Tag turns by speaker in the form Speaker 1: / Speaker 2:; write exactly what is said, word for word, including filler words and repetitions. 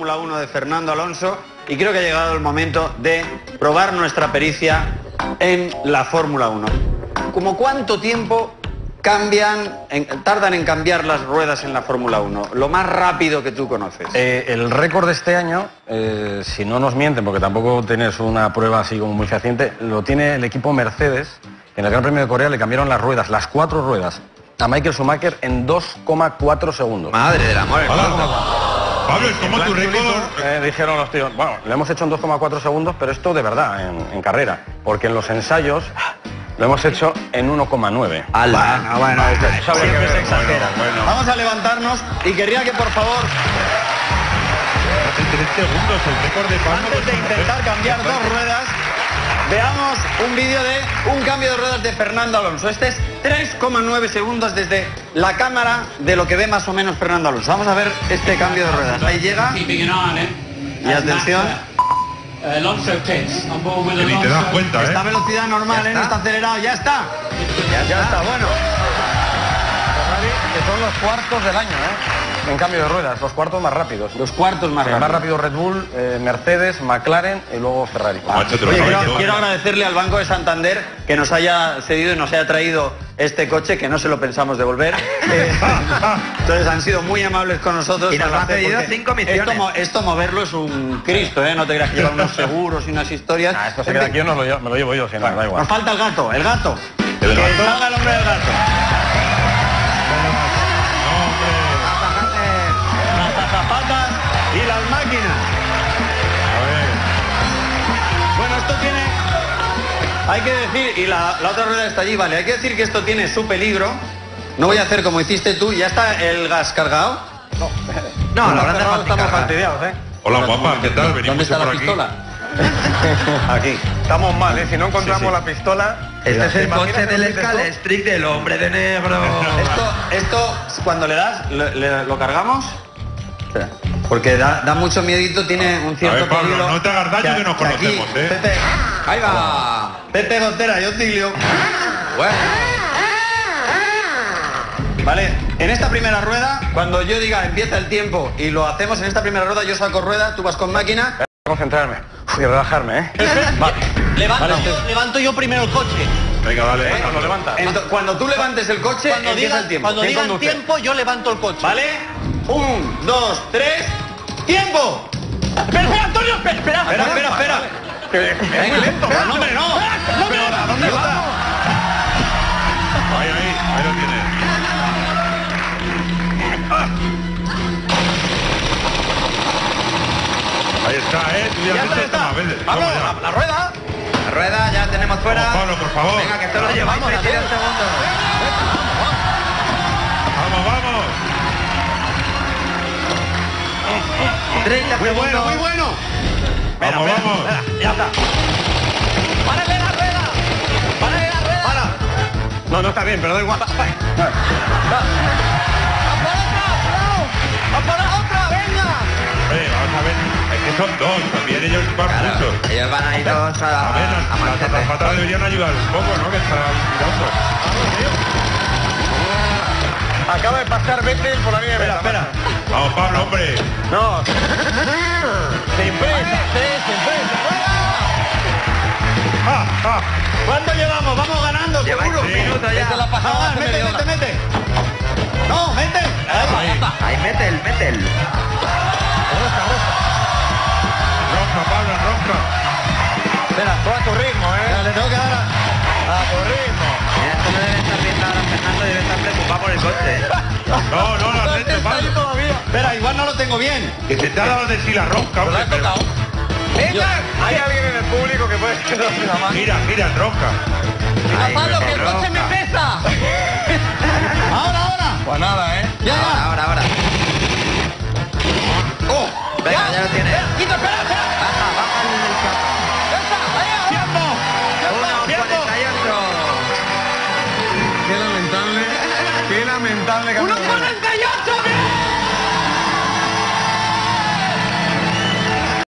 Speaker 1: Fórmula uno de Fernando Alonso y creo que ha llegado el momento de probar nuestra pericia en la Fórmula uno. ¿Cómo cuánto tiempo cambian, en, tardan en cambiar las ruedas en la Fórmula uno? Lo más rápido que tú conoces.
Speaker 2: Eh, el récord de este año, eh, si no nos mienten, porque tampoco tienes una prueba así como muy fehaciente, lo tiene el equipo Mercedes. En el Gran Premio de Corea le cambiaron las ruedas, las cuatro ruedas, a Michael Schumacher en dos coma cuatro segundos.
Speaker 3: Madre del amor.
Speaker 4: Pablo, es como tu récord.
Speaker 2: Eh, dijeron los tíos, bueno, lo hemos hecho en dos coma cuatro segundos, pero esto de verdad, en, en carrera, porque en los ensayos lo hemos hecho en uno coma nueve.
Speaker 1: Bueno, bueno, esto siempre se exagera.
Speaker 4: Bueno, bueno.
Speaker 1: Vamos a levantarnos y querría que por favor,
Speaker 4: Hace tres segundos el récord de Pablo.
Speaker 1: antes de intentar cambiar dos ruedas, veamos un vídeo de un cambio de ruedas de Fernando Alonso. Este es tres coma nueve segundos desde la cámara de lo que ve más o menos Fernando Alonso. Vamos a ver este cambio de ruedas. Ahí llega. Y atención.
Speaker 4: Que ni te das cuenta, ¿eh?
Speaker 1: Esta velocidad normal, ¿eh? No está acelerado. Ya está. Ya, ya está, bueno.
Speaker 2: Ferrari, que son los cuartos del año, ¿eh? En cambio de ruedas, los cuartos más rápidos.
Speaker 1: Los cuartos más
Speaker 2: El
Speaker 1: rápidos.
Speaker 2: más rápido Red Bull, eh, Mercedes, McLaren y luego Ferrari.
Speaker 4: Macho, te lo
Speaker 1: Oye,
Speaker 4: sabes
Speaker 1: quiero,
Speaker 4: todo.
Speaker 1: quiero agradecerle al Banco de Santander que nos haya cedido y nos haya traído este coche, que no se lo pensamos devolver. Eh, entonces han sido muy amables con nosotros.
Speaker 3: Y nos
Speaker 1: para
Speaker 3: han cedido
Speaker 1: porque
Speaker 3: cinco misiones.
Speaker 1: Esto, mo- esto moverlo es un Cristo, ¿eh? No te creas que lleva unos seguros y unas historias.
Speaker 2: Ah, esto se queda aquí, yo no lo llevo- me lo llevo yo, si no, da igual.
Speaker 1: Nos falta el gato, el gato.
Speaker 4: ¿El
Speaker 1: Que
Speaker 4: gato?
Speaker 1: salga el hombre del gato.
Speaker 4: No, hombre.
Speaker 1: Las zapatas y las máquinas.
Speaker 4: A ver.
Speaker 1: Bueno, esto tiene... Hay que decir, y la, la otra rueda está allí, vale, hay que decir que esto tiene su peligro. No voy a hacer como hiciste tú. ¿Ya está el gas cargado?
Speaker 3: No, la verdad
Speaker 2: no estamos fastidiados, ¿eh?
Speaker 4: Hola, guapa, ¿qué tal? Venimos
Speaker 1: ¿Dónde está
Speaker 4: por
Speaker 1: la
Speaker 4: aquí.
Speaker 1: pistola?
Speaker 2: Aquí. Estamos mal, ¿eh? Si no encontramos
Speaker 4: Sí, sí.
Speaker 2: la pistola...
Speaker 3: Este es
Speaker 2: ¿te
Speaker 3: el
Speaker 2: imaginas
Speaker 3: coche
Speaker 2: que
Speaker 3: del
Speaker 2: nos dices
Speaker 3: Scalestric del hombre de negro.
Speaker 1: Esto, esto, cuando le das, ¿le- le- ¿lo cargamos? Espera. Porque da, da mucho miedito, tiene un cierto
Speaker 4: A ver, Pablo,
Speaker 1: peligro.
Speaker 4: no te hagas daño que nos
Speaker 1: aquí,
Speaker 4: conocemos, ¿eh?
Speaker 1: Pepe,
Speaker 3: Ahí va.
Speaker 1: Pepe Gotera y Otilio.
Speaker 3: Bueno.
Speaker 1: Vale, en esta primera rueda, cuando yo diga empieza el tiempo y lo hacemos en esta primera rueda, yo saco rueda, tú vas con máquina.
Speaker 2: Voy a concentrarme Uf, y relajarme, ¿eh? Vale.
Speaker 5: Levanto,
Speaker 2: Vale.
Speaker 5: yo, levanto yo primero el coche.
Speaker 4: Venga, dale.
Speaker 2: Cuando levanta.
Speaker 1: Ento- cuando tú levantes el coche,
Speaker 5: Cuando
Speaker 1: empieza
Speaker 5: digan,
Speaker 1: el tiempo.
Speaker 5: cuando
Speaker 1: ¿Quién
Speaker 5: digan
Speaker 1: conduce?
Speaker 5: tiempo, yo levanto el coche.
Speaker 1: ¿Vale? Un, dos, tres, ¡tiempo!
Speaker 5: Espera, espera, Antonio, espera, espera.
Speaker 1: Espera, espera, espera.
Speaker 5: Venga, lento.
Speaker 1: No, hombre, no.
Speaker 5: Pero, ¿a dónde va?
Speaker 4: Ahí, ahí, ahí lo tienes. Ahí está, ¿eh? Tú ya
Speaker 5: Ya
Speaker 4: has
Speaker 5: está,
Speaker 4: visto
Speaker 5: ya
Speaker 4: esto más
Speaker 5: está.
Speaker 4: veces.
Speaker 5: Pablo,
Speaker 4: Vamos ya.
Speaker 5: la, la rueda.
Speaker 3: La rueda ya tenemos fuera.
Speaker 4: Vamos, Pablo, por favor.
Speaker 3: Venga, que esto lo lleváis
Speaker 5: Vamos,
Speaker 3: treinta y dos
Speaker 5: Antonio.
Speaker 3: segundos.
Speaker 4: Vamos, vamos.
Speaker 3: treinta
Speaker 1: Muy
Speaker 3: segundos.
Speaker 1: bueno, muy bueno.
Speaker 4: Vamos, vamos.
Speaker 5: Ya está. ¡Párale la rueda! ¡Párale la rueda!
Speaker 1: Para. No, no está bien, pero da igual.
Speaker 5: ¡A por otra! ¡Bravo! ¡A por otra! ¡Venga!
Speaker 4: Eh, vamos a ver. Es que son dos. También ellos van
Speaker 3: Claro,
Speaker 4: muchos.
Speaker 3: ellos van a ir todos a,
Speaker 4: A ver,
Speaker 3: a,
Speaker 4: las, las
Speaker 3: Manchester.
Speaker 4: azafatas deberían ayudar un poco, ¿no? Que estarán mirando.
Speaker 2: Acaba de pasar Vettel por la línea de
Speaker 1: Espera,
Speaker 2: meta.
Speaker 1: espera.
Speaker 4: Vamos, Pablo, hombre.
Speaker 2: No. Sin prisa, sí, sin prisa.
Speaker 4: ¡Ah, ah!
Speaker 1: ¿Cuánto llevamos? Vamos ganando,
Speaker 3: Lleváis
Speaker 1: seguro.
Speaker 3: un minuto ya.
Speaker 5: Esta la pasada
Speaker 1: Ah,
Speaker 5: hace
Speaker 1: mete,
Speaker 5: media
Speaker 1: mete,
Speaker 5: hora.
Speaker 1: mete. No, mete.
Speaker 4: Ahí.
Speaker 3: Ahí, mete el, mete el.
Speaker 4: Ronca, Pablo, ronca.
Speaker 2: Espera, tú a tu ritmo, ¿eh?
Speaker 1: Mira, le tengo que dar a...
Speaker 2: A tu ritmo.
Speaker 3: Mira, esto no debe estar viendo ahora Fernando, debe estar preocupado por el coche.
Speaker 4: No, no, lo has hecho, Pablo.
Speaker 1: Espera, igual no lo tengo bien.
Speaker 4: Que se te ha dado de sí la ronca, hombre. pero-
Speaker 2: Venga, hay alguien en el público que puede ser una mano.
Speaker 4: Mira, mira, ronca.
Speaker 3: Ahí,
Speaker 5: ¡Pablo, que el
Speaker 3: ronca.
Speaker 5: coche me pesa!
Speaker 1: Ahora, ahora.
Speaker 2: Pues nada, ¿eh?
Speaker 1: Ya,
Speaker 3: Ahora,
Speaker 1: ya.
Speaker 3: ahora, ahora.
Speaker 1: Oh,
Speaker 3: Venga, ya lo tienes.
Speaker 5: ¡Quita, espera, espera!
Speaker 3: Baja, baja el chapa.
Speaker 5: ¡Ya está! ¡Vaya!
Speaker 1: tiempo.
Speaker 3: uno cuarenta y ocho.
Speaker 2: Qué lamentable. Qué lamentable que
Speaker 5: ¡uno cuarenta y ocho!